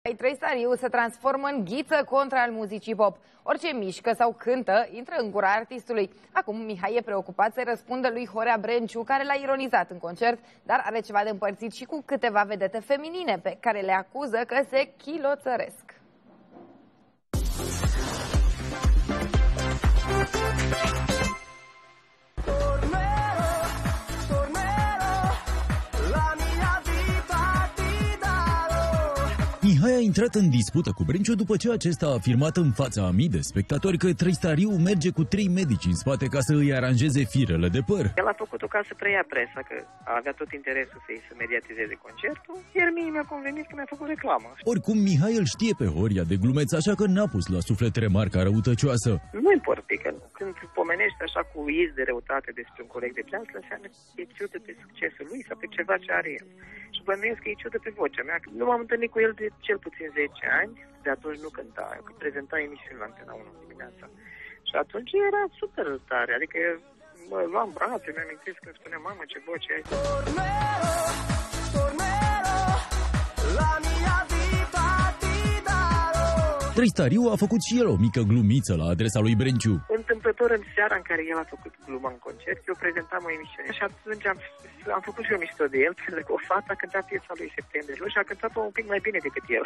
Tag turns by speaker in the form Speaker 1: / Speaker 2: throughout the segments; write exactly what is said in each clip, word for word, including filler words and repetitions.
Speaker 1: Trăistariu se transformă în ghiță contra al muzicii pop. Orice mișcă sau cântă intră în gura artistului. Acum Mihai e preocupat să răspundă lui Horea Brenciu, care l-a ironizat în concert, dar are ceva de împărțit și cu câteva vedete feminine pe care le acuză că se chiloțăresc.
Speaker 2: Mihai a intrat în dispută cu Brenciu după ce acesta a afirmat în fața a mii de spectatori că Trăistariu merge cu trei medici în spate ca să îi aranjeze firele de păr.
Speaker 3: El a făcut-o ca să preia presa, că avea tot interesul să-i să mediatizeze concertul, iar mie mi-a convenit că mi-a făcut reclamă.
Speaker 2: Oricum, Mihai îl știe pe Horia de glumeț, așa că n-a pus la suflet remarca răutăcioasă.
Speaker 3: Nu importă că când pomenești așa cu iz de răutate despre un coleg de clasă, înseamnă că e ciudă pe succesul lui sau pe ceva ce are el. Și bănuiesc că e ciudă pe vocea mea. Nu m-am întâlnit cu el de cel puțin zece ani, de atunci nu cânta, că prezenta emisiuni la Antena unu dimineața. Și atunci era super tare, adică mă luam brațe, mi-amintesc când spunea, mamă, ce voce ai.
Speaker 2: Trăistariu a făcut și el o mică glumiță la adresa lui Brenciu.
Speaker 3: Întâmplător, în seara în care el a făcut gluma în concert, eu prezentam o emisiune și atunci am, am făcut și eu mișto de el, pentru că o fată a cântat piesa lui Septembrie și a cântat-o un pic mai bine decât el.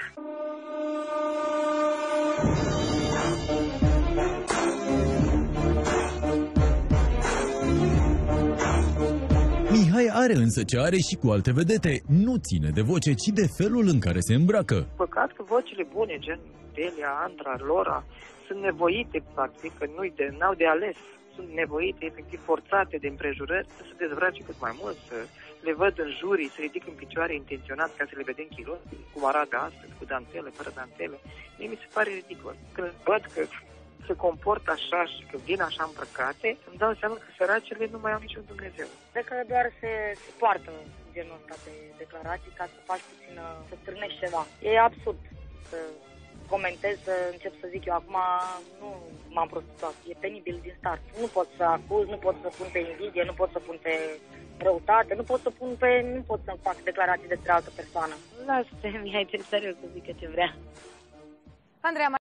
Speaker 2: Mihai are însă ce are și cu alte vedete. Nu ține de voce, ci de felul în care se îmbracă.
Speaker 3: Păcat că vocile bune, gen Delia, Andra, Lora, sunt nevoite, practic, că nu-i de, n-au de ales. Sunt nevoite, efectiv, forțate de împrejurări să se dezbrace cât mai mult, să le văd în jurii, să ridic în picioare intenționat ca să le vedem chiloți, cum arată astăzi, cu dantele, fără dantele. Mie mi se pare ridicol. Când văd că se comportă așa și că vin așa îmbrăcate, îmi dau seama că săracele nu mai au niciun Dumnezeu.
Speaker 4: Cred că doar se, se poartă genul ăsta de declarații ca să faci puțin, să strânești ceva. E absurd să comentez, să încep să zic eu acum, nu m-am prostituat, e penibil din start. Nu pot să acuz, nu pot să pun pe invidie, nu pot să pun pe răutate, nu pot să pun pe, nu pot să fac declarații despre altă persoană. Lasă-te, Mihai Trăistariu să zică ce vrea.
Speaker 1: Andreea